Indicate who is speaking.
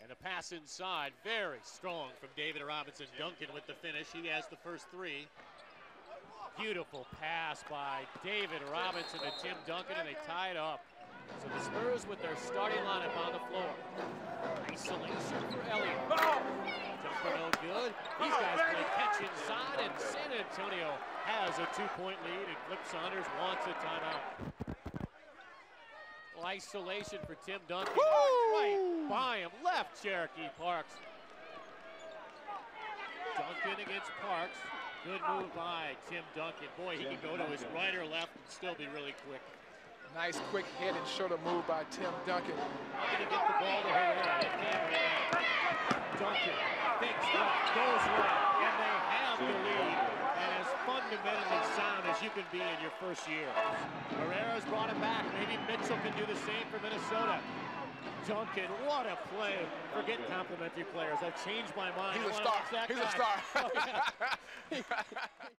Speaker 1: And a pass inside, very strong from David Robinson. Duncan with the finish. He has the first three. Beautiful pass by David Robinson to Tim Duncan, and they tie it up. So the Spurs with their starting lineup on the floor. Isolation for Elliott. Jumper no good. These guys play catch inside, and San Antonio has a 2-point lead, and Flip Saunders wants a timeout. Isolation for Tim Duncan. Right by him. Left Cherokee Parks. Duncan against Parks. Good move by Tim Duncan. Boy, he can go to his right or left and still be really quick.
Speaker 2: Nice quick head and shoulder move by Tim Duncan.
Speaker 1: How did he get the ball to Herrera? They can't right now. Duncan thinks left, goes right, and they have the lead. And as fundamentally sound as you can be in your first year. Herrera's brought him back. Maybe Mitchell can do the same for Minnesota. Duncan, what a play. Forget complimentary players. I've changed my mind.
Speaker 2: He's a star. He's a star.
Speaker 1: Oh, yeah.